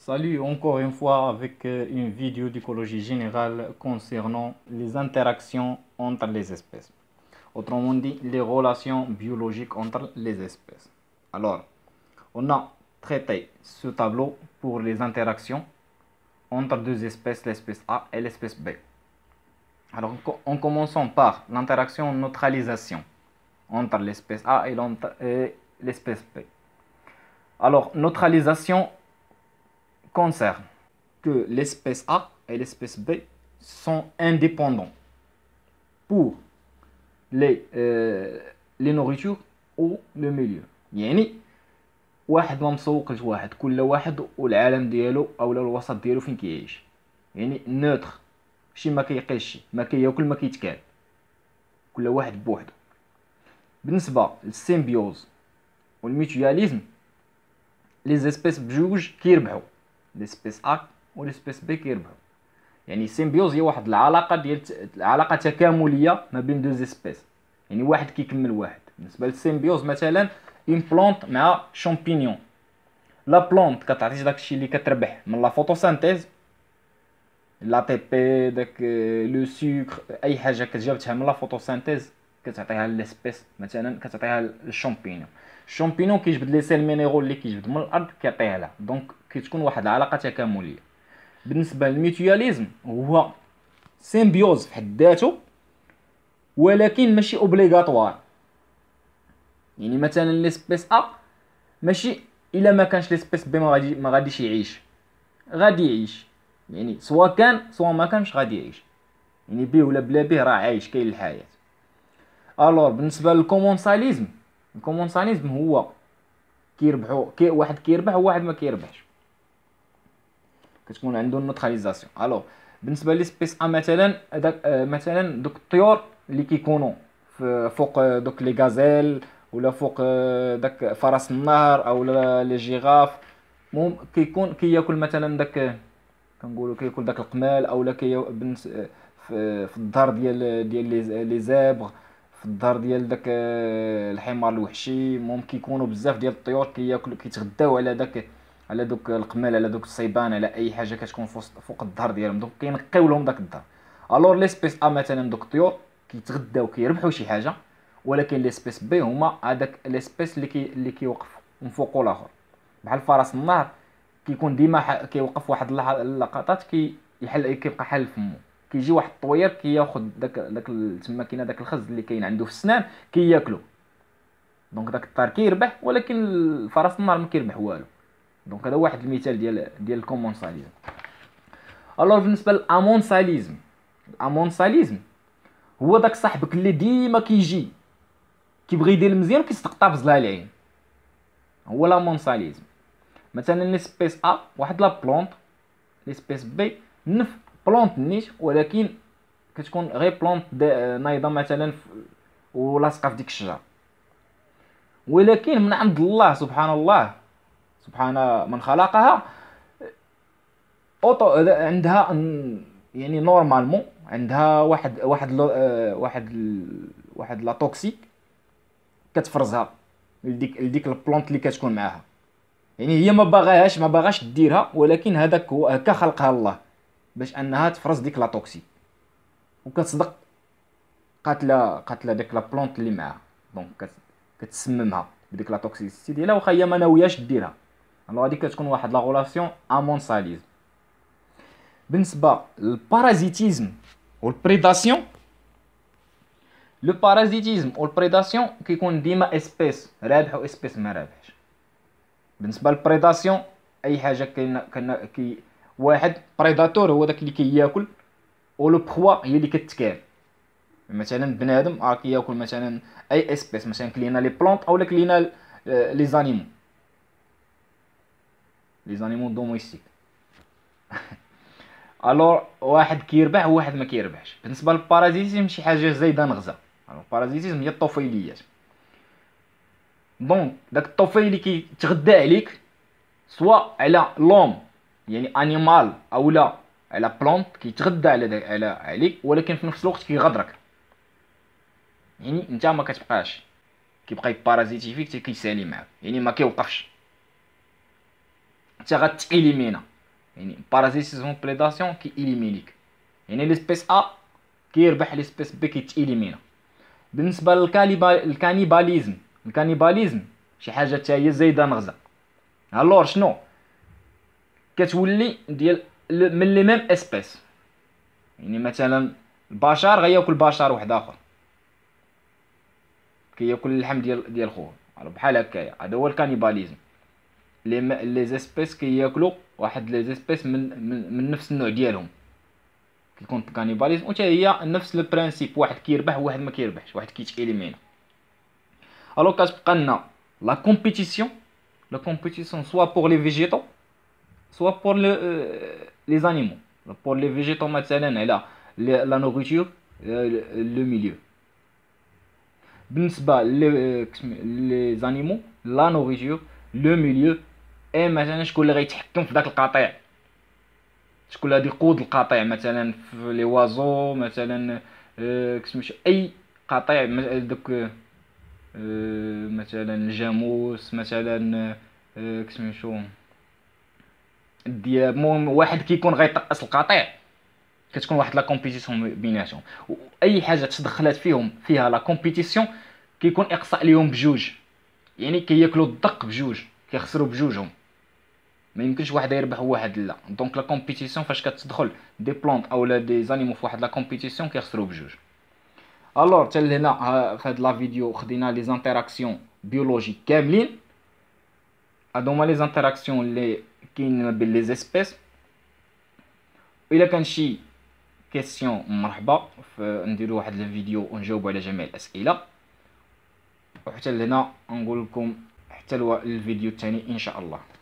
Salut encore une fois avec une vidéo d'écologie générale concernant les interactions entre les espèces. Autrement dit, les relations biologiques entre les espèces. Alors, on a traité ce tableau pour les interactions entre deux espèces, l'espèce A et l'espèce B. Alors, en commençant par l'interaction neutralisation entre l'espèce A et l'espèce B. Alors, neutralisation concerne que l'espèce A et l'espèce B sont indépendants pour les nourritures ou le milieu. يعني واحد ما مسوقش واحد، كل واحد والعالم ديالو اولا الوسط ديالو فين كيعيش. يعني نوتر، شي ما كيقيش، ما كياكل، ما كيتكال، كل واحد بوحدو. بالنسبه للسيمبيوز والميتوياليزم، لي زيسبيس بجوج كيربحوا، ليسبيس ا وليسبيس بي كيربحوا. يعني السيمبيوز هي واحد العلاقه ديال علاقه تكامليه ما بين دو زيسبيس، يعني واحد كيكمل واحد. بالنسبه للسيمبيوز مثلا اون بلونط مع شامبينيون، لا بلونط كتعطي داكشي اللي كتربح من لا فوتوسانتيز، لا تي بي داك لو سكر، اي حاجه كتجابتها من لا فوتوسانتيز كتعطيها للسبيس. مثلا كتعطيها للشامبينيون، الشامبينيون كيجبد لي سيل مينيرال اللي كيجبد من الارض كيعطيها لها، دونك كتكون واحد العلاقه تكامليه. بالنسبه للميتوياليزم هو سيمبيوز في حد ذاته ولكن ماشي اوبليغاتوار. يعني مثلا ليسبيس ا ماشي الا ما كانش ليسبيس بي ما غاديش يعيش، غادي يعيش. يعني سواء كان سواء ما كانش غادي يعيش، يعني بيه ولا بلا بيه راه عايش، كاين الحياه. الور بالنسبه للكومونساليزم، الكومونساليزم هو كيربحوا واحد كيربح وواحد ما كيربحش، كتكون عنده نوتراليزاسيون. الور بالنسبه لسبيس ا مثلا هذاك مثلا دوك الطيور اللي كيكونوا فوق دوك لي غازيل ولا فوق داك فرس النهر او لي جيراف، المهم كيكون كياكل مثلا داك، كنقولوا كياكل داك القمال اولا في الظهر ديال لي زابغ، في الظهر ديال داك الحمار الوحشي. المهم كيكونوا بزاف ديال الطيور كياكلوا كيتغداو على داك، على دوك القمال، على دوك الصيبان، على اي حاجه كتكون فوق الظهر ديالهم، دونك كينقيو لهم داك الظهر. الور ليسبيس ا مثلا دوك الطيور كيتغداو كيربحوا شي حاجه، ولكن ليسبيس بي هما هذاك ليسبيس اللي كيوقف من فوق الاخر، بحال فرس النهر كيكون ديما كيوقف واحد اللقطات كيحل كيبقى حال فمو، كيجي واحد الطوير كياخذ داك تما كاين داك الخز اللي كاين عنده في السنان كياكلو، دونك داك الطار كيربح ولكن الفرس النهر ما كيربح والو. دونك هذا واحد المثال ديال الكومونساليزم. الور بالنسبه للامونساليزم، الامونساليزم هو داك صاحبك اللي ديما كيجي كيبغي يدير مزيان وكيستقطب لها العين، هو لامونساليزم. مثلا ليسبيس ا واحد لا بلونط، ليسبيس بي نف بلونط نيت ولكن كتكون غير بلونط نايضه مثلا ولاصقه في ديك الشجره، ولكن من عند الله سبحان الله، سبحان من خلقها، اوتو عندها يعني نورمالمون عندها واحد لا توكسيك كتفرزها لديك البلونط اللي كتكون معاها. يعني هي ما باغاش ديرها، ولكن هذاك هو هكا خلقها الله باش انها تفرز ديك لا توكسيك، وكتصدق قاتله ديك لا بلونط اللي معاها، دونك كتسممها بديك لا توكسيسيتي ديالها واخا هي ما ناوياش ديرها. الوغ هادي كتكون واحد لا غولاسيون امونساليزم. بالنسبه للبارازيتيزم والبريداسيون، لو بارازيتيزم والبريداسيون كيكون ديما اسبيس رابح و اسبيس ما رابحش. بالنسبه للبريداسيون اي حاجه كاين واحد بريداتور هو داك اللي كياكل، ولو بخوا هي اللي كتكال. مثلا بنادم راه كياكل مثلا اي اسبيس، مثلا كلينا لي بلونط اولا كلينا لي زانيمو، لي زانيمو دوميستيك. الور واحد كيربح وواحد ما كيربحش. بالنسبه للبارازيتيزم شي حاجه زايده نغزه. البارازيتيزم هي الطفيليات، دونك داك الطفيلي كيتغدى عليك سواء على لوم يعني انيمال اولا على بلونط، كيتغدى على عليك ولكن في نفس الوقت كيغدرك. يعني انت ما كتبقاش، كيبقى يبارازيتي فيك حتى كيسالي معاك، يعني ما كيوقفش، انت غتإليمينا. يعني بارازيتيزم بريداسيون كي إليمينيك، يعني ليسبيس ا كيربح ليسبيس بي كيتإليمينا. بالنسبه للكانيباليزم، الكانيباليزم شي حاجه حتى هي زايده نغزه. الور شنو كتولي ديال من لي ميم اسبيس، يعني مثلا البشر غياكل بشر واحد اخر، كياكل اللحم ديال خوه، بحال هكايا. هذا هو الكانيباليزم. لي زيسبيس كياكلوا واحد لي زيسبيس من نفس النوع ديالهم، كيكون كانيباليزم. وتا هي نفس لو برانسيپ، واحد كيربح وواحد ما كيربحش، واحد كيتإليمينا. الو كتبقى لنا لا كومبيتيسيون. لا كومبيتيسيون سوا بور لي فيجيتو سوا بور لي زانيمو. بور لي فيجيتو مثلا على لا نوريتور، لو ميليو. بالنسبه لي زانيمو، لا نوريتور، لو ميليو، اي مثلا شكون اللي غيتحكم في داك القطيع، شكون اللي غادي يقود القطيع، مثلا في لي وازو مثلا، كسميتو اي قطيع دوك، مثلا الجاموس مثلا، كسميتو الدياب. المهم واحد كيكون غيطقس القطيع، كتكون واحد لا كومبيتيسيون بيناتهم. واي حاجه تدخلات فيها لا كومبيتيسيون كيكون اقصاء ليهم بجوج، يعني كياكلوا الدق بجوج، كيخسروا بجوجهم. ما يمكنش واحد يربح وواحد لا. دونك لا كومبيتيسيون فاش كتدخل دي بلونط اولا دي زانيمو في واحد لا كومبيتيسيون كيخسروا بجوج. الوغ حتى لهنا في هاد لا فيديو خدينا لي زانتيراكسيون بيولوجيك كاملين. هادو هما لي زانتيراكسيون اللي كاين ما بين لي زيسبيس. الا كان شي كيسيون مرحبا نديرو واحد الفيديو ونجاوبوا على جميع الاسئله. وحتى لهنا نقول لكم حتى الفيديو الثاني ان شاء الله.